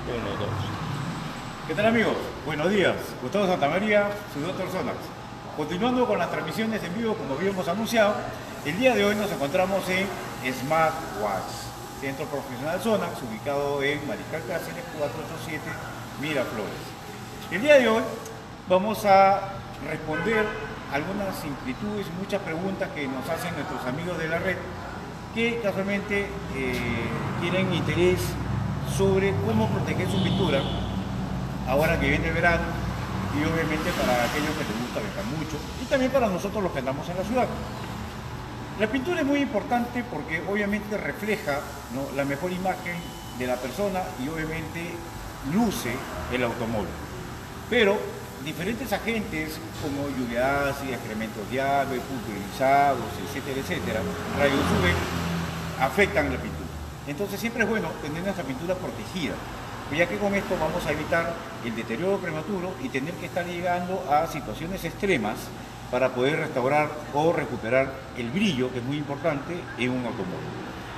Uno, dos. ¿Qué tal, amigos? Buenos días. Gustavo Santamaría, su Dr. Sonax. Continuando con las transmisiones en vivo, como habíamos anunciado, el día de hoy nos encontramos en Smartwatch, Centro Profesional Sonax, ubicado en Mariscal Cáceres 487 Miraflores. El día de hoy vamos a responder algunas inquietudes y muchas preguntas que nos hacen nuestros amigos de la red que casualmente tienen interés sobre cómo proteger su pintura ahora que viene el verano, y obviamente para aquellos que les gusta viajar mucho y también para nosotros los que andamos en la ciudad. La pintura es muy importante porque obviamente refleja, ¿no?, la mejor imagen de la persona y obviamente luce el automóvil. Pero diferentes agentes como lluvia ácida, excrementos de ave, pulverizados, etcétera, etcétera, rayos UV, afectan la pintura. Entonces siempre es bueno tener nuestra pintura protegida, ya que con esto vamos a evitar el deterioro prematuro y tener que estar llegando a situaciones extremas para poder restaurar o recuperar el brillo, que es muy importante en un automóvil.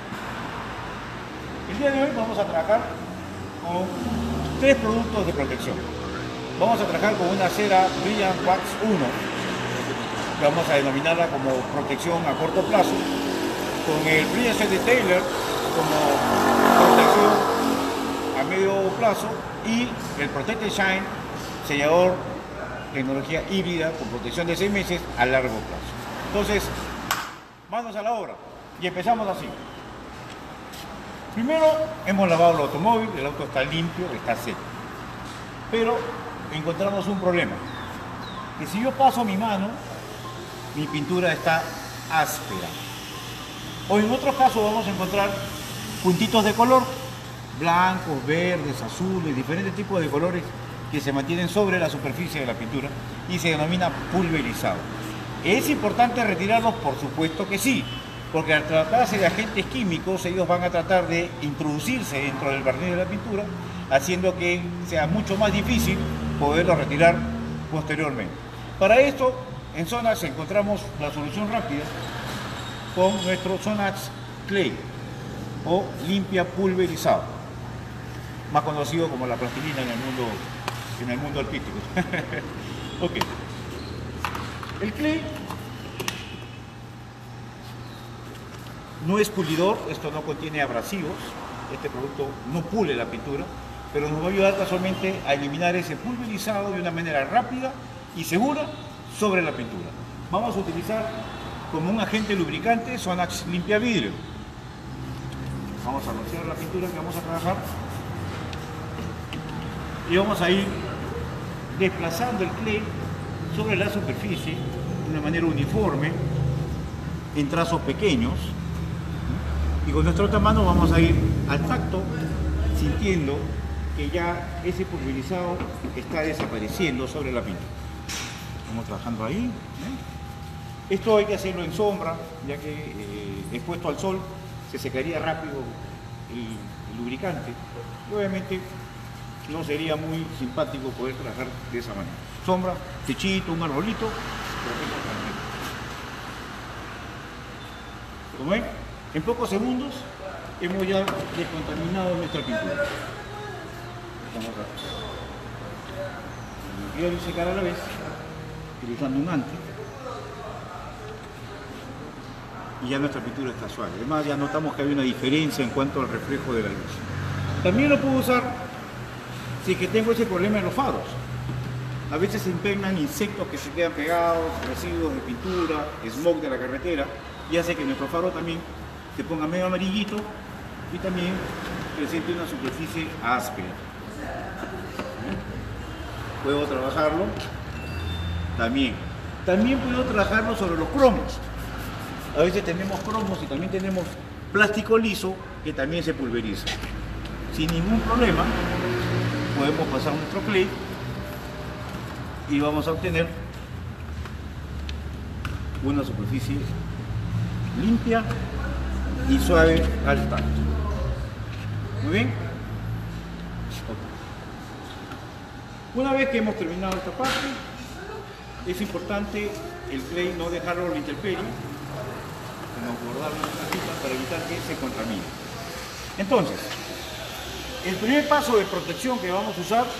El día de hoy vamos a trabajar con 3 productos de protección. Vamos a trabajar con una cera Brilliant Wax 1, que vamos a denominarla como protección a corto plazo, con el Brilliant Detailer como protección a medio plazo y el Protect Shine, sellador tecnología híbrida con protección de 6 meses a largo plazo. Entonces, manos a la obra y empezamos así. Primero hemos lavado el automóvil, el auto está limpio, está seco, pero encontramos un problema, que si yo paso mi mano, mi pintura está áspera, o en otros casos vamos a encontrar puntitos de color, blancos, verdes, azules, diferentes tipos de colores que se mantienen sobre la superficie de la pintura y se denomina pulverizado. ¿Es importante retirarlos? Por supuesto que sí, porque al tratarse de agentes químicos, ellos van a tratar de introducirse dentro del barniz de la pintura, haciendo que sea mucho más difícil poderlos retirar posteriormente. Para esto, en Sonax encontramos la solución rápida con nuestro Sonax Clay o limpia pulverizado, más conocido como la plastilina en el mundo artístico. Ok. El clay no es pulidor, esto no contiene abrasivos, este producto no pule la pintura, pero nos va a ayudar casualmente a eliminar ese pulverizado de una manera rápida y segura sobre la pintura. Vamos a utilizar como un agente lubricante Sonax Limpia Vidrio. Vamos a rociar la pintura que vamos a trabajar y vamos a ir desplazando el clay sobre la superficie de una manera uniforme, en trazos pequeños, y con nuestra otra mano vamos a ir al tacto, sintiendo que ya ese pulverizado está desapareciendo sobre la pintura. Estamos trabajando ahí. Esto hay que hacerlo en sombra, ya que expuesto al sol se secaría rápido el lubricante y obviamente no sería muy simpático poder trabajar de esa manera. Sombra, techito, un arbolito. Como ven, en pocos segundos hemos ya descontaminado nuestra pintura. Vamos a limpiar y secar a la vez, utilizando un anti. Y ya nuestra pintura está suave. Además, ya notamos que hay una diferencia en cuanto al reflejo de la luz. También lo puedo usar si es que tengo ese problema en los faros. A veces se impregnan insectos que se quedan pegados, residuos de pintura, smog de la carretera, y hace que nuestro faro también se ponga medio amarillito y también presente una superficie áspera. Puedo trabajarlo también. También puedo trabajarlo sobre los cromos. A veces tenemos cromos y también tenemos plástico liso que también se pulveriza. Sin ningún problema podemos pasar nuestro clay y vamos a obtener una superficie limpia y suave al tacto. Muy bien. Una vez que hemos terminado esta parte, es importante el clay no dejarlo a la intemperie, sino guardarlo en una cajita para evitar que se contamine. Entonces, El primer paso de protección que vamos a usar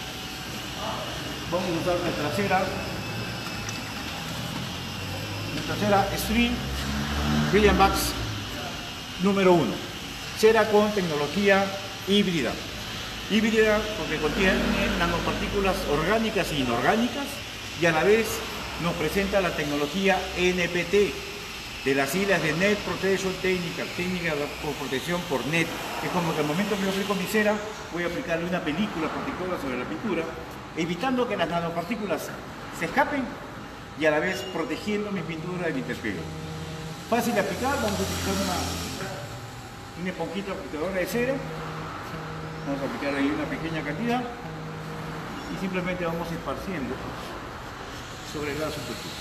nuestra cera Extreme Brilliant Wax número 1. Cera con tecnología híbrida. Híbrida porque contiene nanopartículas orgánicas e inorgánicas y a la vez nos presenta la tecnología NPT, de las siglas de Net Protection Technical, técnica de protección por net. Es como que al momento que yo aplico mi cera, voy a aplicarle una película protectora sobre la pintura, evitando que las nanopartículas se escapen y a la vez protegiendo mi pintura de mi intemperie. Fácil de aplicar, vamos a utilizar una esponjita aplicadora de cera, vamos a aplicar ahí una pequeña cantidad y simplemente vamos esparciendo sobre la superficie.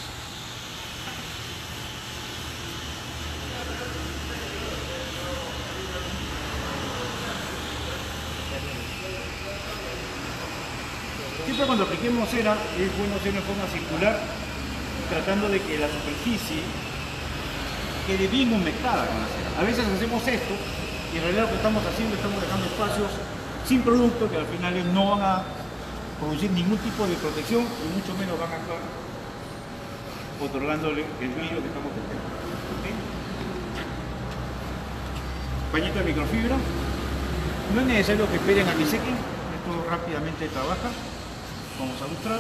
Siempre cuando apliquemos cera es bueno hacerlo en forma circular, tratando de que la superficie quede bien humectada con la cera. A veces hacemos esto y en realidad lo que estamos haciendo, estamos dejando espacios sin producto que al final no van a producir ningún tipo de protección y mucho menos van a estar otorgándole el brillo que estamos buscando. ¿Okay? Pañito de microfibra. No es necesario que esperen a que sequen, esto rápidamente trabaja. Vamos a lustrar.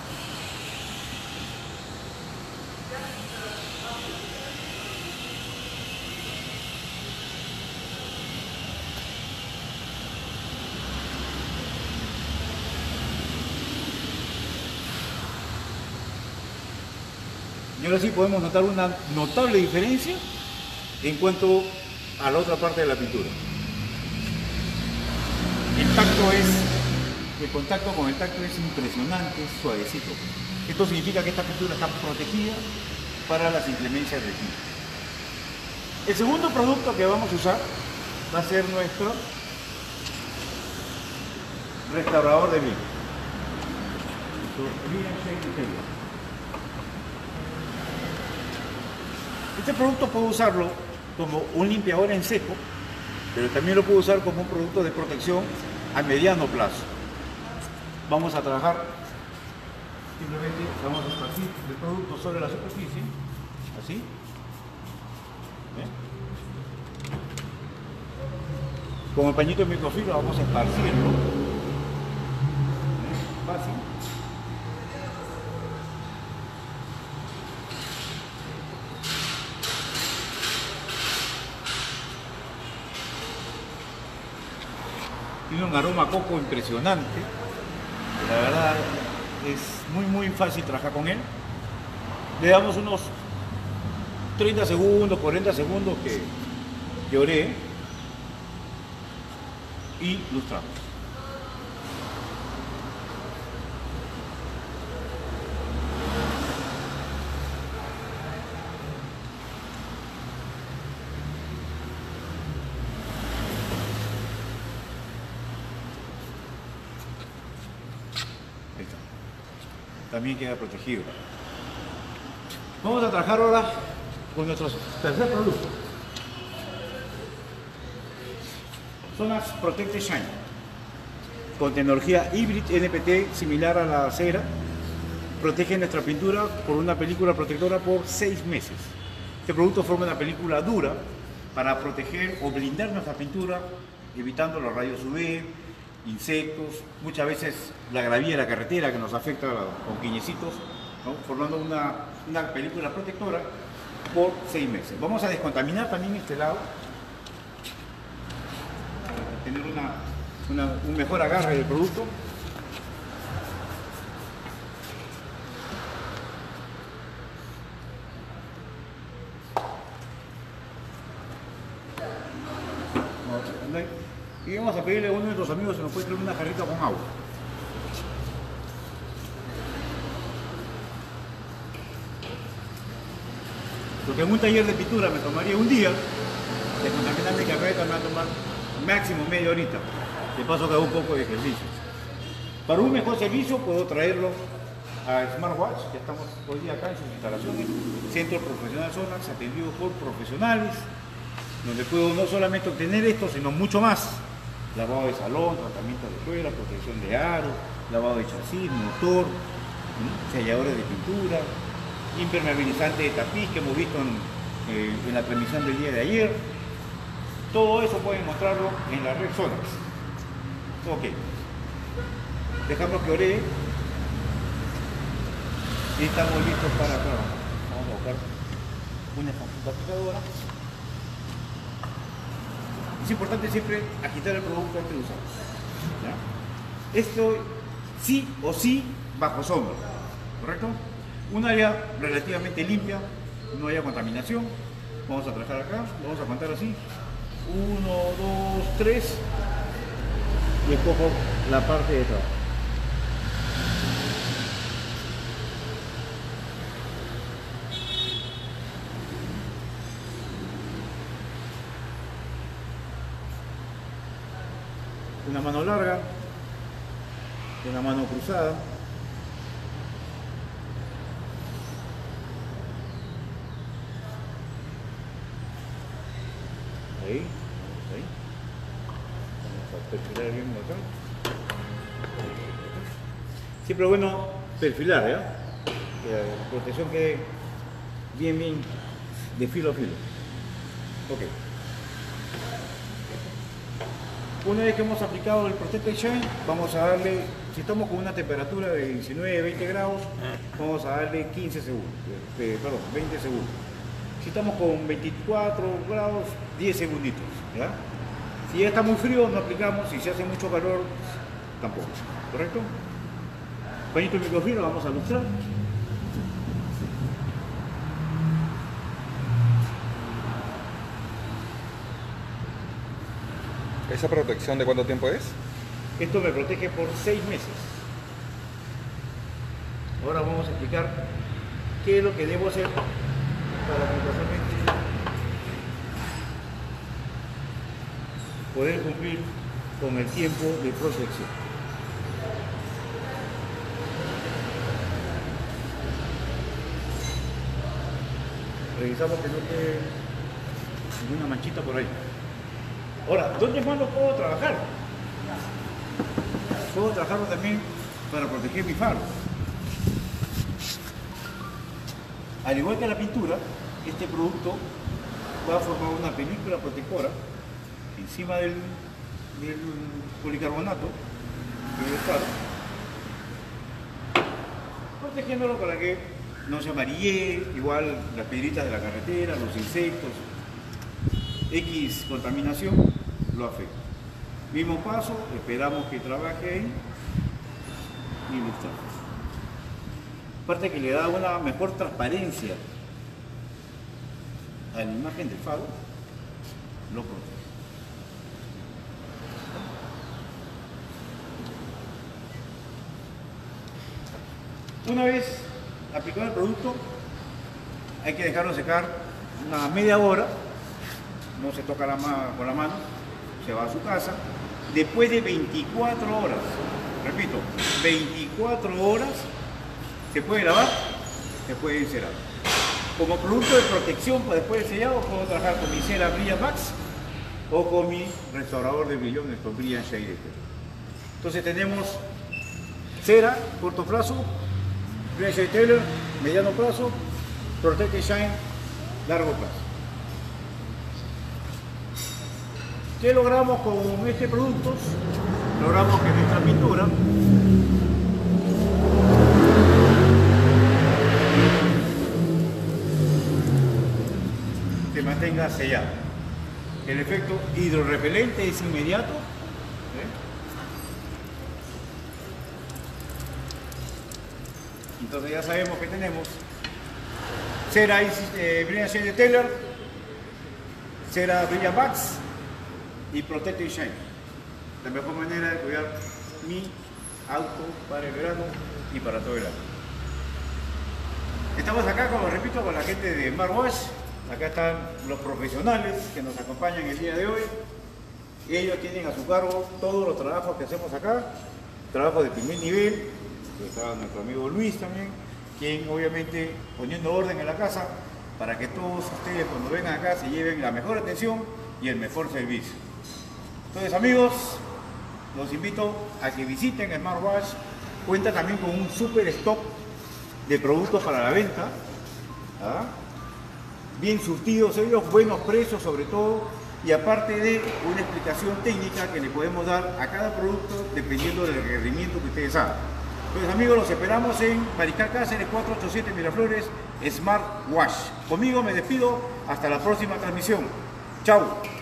Y ahora sí podemos notar una notable diferencia en cuanto a la otra parte de la pintura. El contacto con el tacto es impresionante, es suavecito. Esto significa que esta pintura está protegida para las inclemencias del tiempo. El segundo producto que vamos a usar va a ser nuestro restaurador de vidrio. Este producto puedo usarlo como un limpiador en seco, pero también lo puedo usar como un producto de protección a mediano plazo. Vamos a trabajar, simplemente vamos a esparcir el producto sobre la superficie, así. ¿Ven? Con el pañito de microfibra vamos a esparcirlo. ¿Ven? Fácil. Tiene un aroma a coco impresionante. La verdad es muy fácil trabajar con él. Le damos unos 30 segundos, 40 segundos que oree y lustramos. También queda protegido. Vamos a trabajar ahora con nuestro tercer producto. Sonax Protected Shine, con tecnología Hybrid NPT similar a la cera. Protege nuestra pintura por una película protectora por 6 meses. Este producto forma una película dura para proteger o blindar nuestra pintura, evitando los rayos UV, insectos, muchas veces la gravilla de la carretera que nos afecta con quiñecitos, ¿no? Formando una película protectora por 6 meses. Vamos a descontaminar también este lado, para tener un mejor agarre del producto. Y vamos a pedirle a uno de nuestros amigos si nos puede traer una jarrita con agua. Lo que en un taller de pintura me tomaría un día, de contaminar mi carreta me va a tomar máximo media horita. De paso que hago un poco de ejercicio. Para un mejor servicio puedo traerlo a Smartwatch, ya estamos hoy día acá en sus instalaciones, Centro Profesional Sonax, atendido por profesionales, donde puedo no solamente obtener esto, sino mucho más. lavado de salón, tratamiento de suela, protección de aro, lavado de chasis, motor, selladores de pintura, impermeabilizante de tapiz que hemos visto en la transmisión del día de ayer. Todo eso pueden encontrarlo en la red Sonax. Ok, dejamos que ore y estamos listos para trabajar. Vamos a buscar una computadora. Es importante siempre agitar el producto antes de usarlo, ¿ya? Esto sí o sí bajo sombra, ¿correcto? Un área relativamente limpia, no haya contaminación. Vamos a trabajar acá, vamos a contar así. 1, 2, 3 y escojo la parte de trabajo. Una mano larga, una mano cruzada. Ahí, ahí. Vamos a perfilar bien acá. Siempre es bueno perfilar, ¿ya? Que la protección quede bien de filo a filo. Ok. Una vez que hemos aplicado el Protected Shine, vamos a darle, si estamos con una temperatura de 19, 20 grados, vamos a darle 15 segundos, perdón, 20 segundos. Si estamos con 24 grados, 10 segunditos, ¿ya? Si ya está muy frío, no aplicamos. Si se hace mucho calor, tampoco, ¿correcto? Pañito de microfibra, vamos a lustrar. ¿Esa protección de cuánto tiempo es? Esto me protege por 6 meses. Ahora vamos a explicar qué es lo que debo hacer para casualmente poder cumplir con el tiempo de protección. Revisamos que no quede ninguna manchita por ahí. Ahora, ¿dónde más lo puedo trabajar? Puedo trabajarlo también para proteger mi faro. Al igual que la pintura, este producto va a formar una película protectora encima del policarbonato del faro, protegiéndolo para que no se amarille, igual las piedritas de la carretera, los insectos, X contaminación lo afecta. Mismo paso, esperamos que trabaje ahí y listo. Aparte que le da una mejor transparencia a la imagen del faro, lo protege. Una vez aplicado el producto, hay que dejarlo secar una media hora. No se toca con la mano, se va a su casa. Después de 24 horas, repito, 24 horas, se puede lavar, se puede encerar. Como producto de protección para después del sellado, puedo trabajar con mi cera Brilliant Max o con mi restaurador de brillones con Brilliant Shade. Entonces tenemos cera, corto plazo, Brilliant Shade Tailor, mediano plazo, Protected Shine, largo plazo. ¿Qué logramos con este producto? Logramos que nuestra pintura se mantenga sellada. El efecto hidrorrepelente es inmediato. Entonces ya sabemos que tenemos cera Brilliant Shade Tailor, cera Brilliant Max y Protected Shine. La mejor manera de cuidar mi auto para el verano y para todo el año. Estamos acá, como repito, con la gente de Smart Wash. Acá están los profesionales que nos acompañan el día de hoy. Ellos tienen a su cargo todos los trabajos que hacemos acá, trabajos de primer nivel. Está nuestro amigo Luis también, quien obviamente poniendo orden en la casa para que todos ustedes cuando vengan acá se lleven la mejor atención y el mejor servicio. Entonces, amigos, los invito a que visiten Smartwatch. Cuenta también con un super stock de productos para la venta. ¿Ah? Bien surtidos ellos, buenos precios sobre todo, y aparte de una explicación técnica que le podemos dar a cada producto dependiendo del requerimiento que ustedes hagan. Entonces amigos, los esperamos en Mariscal Cáceres 487 Miraflores, Smartwatch. Conmigo me despido, hasta la próxima transmisión. Chao.